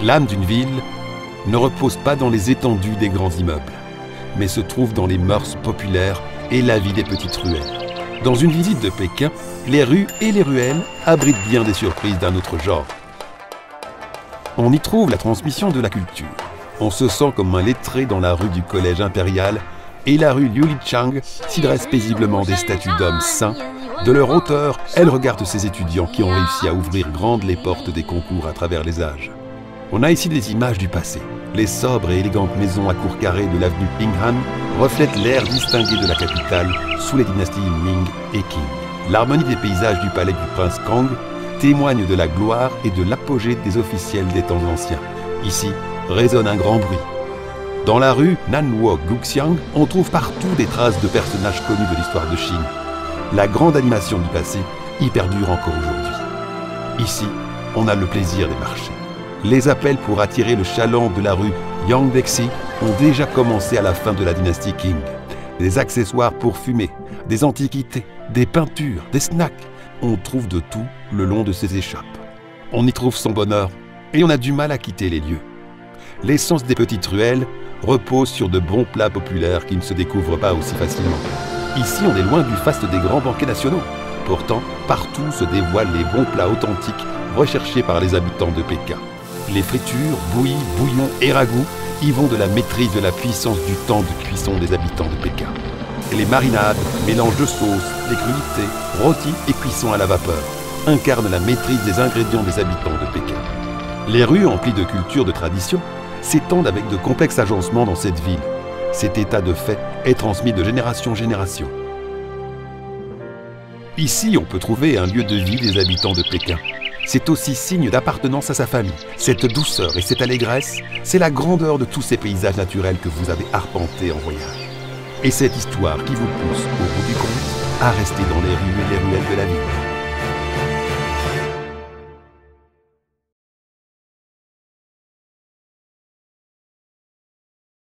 L'âme d'une ville ne repose pas dans les étendues des grands immeubles, mais se trouve dans les mœurs populaires et la vie des petites ruelles. Dans une visite de Pékin, les rues et les ruelles abritent bien des surprises d'un autre genre. On y trouve la transmission de la culture. On se sent comme un lettré dans la rue du Collège impérial et la rue Liulichang s'y dressent paisiblement des statues d'hommes saints. De leur hauteur, elles regardent ces étudiants qui ont réussi à ouvrir grandes les portes des concours à travers les âges. On a ici des images du passé. Les sobres et élégantes maisons à cour carrée de l'avenue Pinghan reflètent l'ère distinguée de la capitale sous les dynasties Ming et Qing. L'harmonie des paysages du palais du prince Kang témoigne de la gloire et de l'apogée des officiels des temps anciens. Ici résonne un grand bruit. Dans la rue Nanluo Guxiang, on trouve partout des traces de personnages connus de l'histoire de Chine. La grande animation du passé y perdure encore aujourd'hui. Ici, on a le plaisir des marchés. Les appels pour attirer le chaland de la rue Yangdexi ont déjà commencé à la fin de la dynastie Qing. Des accessoires pour fumer, des antiquités, des peintures, des snacks. On trouve de tout le long de ces échoppes. On y trouve son bonheur et on a du mal à quitter les lieux. L'essence des petites ruelles repose sur de bons plats populaires qui ne se découvrent pas aussi facilement. Ici, on est loin du faste des grands banquets nationaux. Pourtant, partout se dévoilent les bons plats authentiques recherchés par les habitants de Pékin. Les fritures, bouillies, bouillons et ragoûts y vont de la maîtrise de la puissance du temps de cuisson des habitants de Pékin. Et les marinades, mélanges de sauces, des crudités, rôtis et cuissons à la vapeur incarnent la maîtrise des ingrédients des habitants de Pékin. Les rues emplies de culture, de tradition, s'étendent avec de complexes agencements dans cette ville. Cet état de fait est transmis de génération en génération. Ici, on peut trouver un lieu de vie des habitants de Pékin. C'est aussi signe d'appartenance à sa famille. Cette douceur et cette allégresse, c'est la grandeur de tous ces paysages naturels que vous avez arpentés en voyage. Et cette histoire qui vous pousse, au bout du compte, à rester dans les rues et les ruelles de la ville.